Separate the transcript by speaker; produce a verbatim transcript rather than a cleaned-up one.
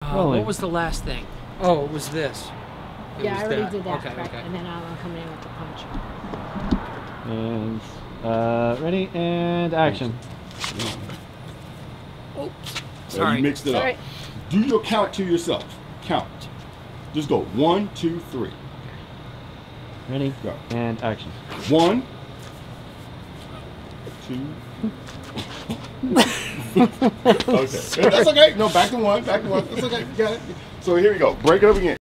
Speaker 1: Uh, what was the last thing? Oh, it was this. It
Speaker 2: yeah,
Speaker 1: was
Speaker 2: I already
Speaker 1: that.
Speaker 2: did that.
Speaker 1: Okay,
Speaker 2: correct.
Speaker 1: okay.
Speaker 2: And then I'm coming in with the punch.
Speaker 3: And uh, ready and action.
Speaker 1: Oops.
Speaker 4: So
Speaker 1: Sorry.
Speaker 4: you mixed it
Speaker 2: All
Speaker 4: up.
Speaker 2: right.
Speaker 4: Do your count to yourself. Count. Just go one, two, three.
Speaker 3: Ready
Speaker 4: Go.
Speaker 3: and action.
Speaker 4: One, two. Okay. That's okay. No, back to one. Back to one. That's okay. You got it. So here we go. Break it up again.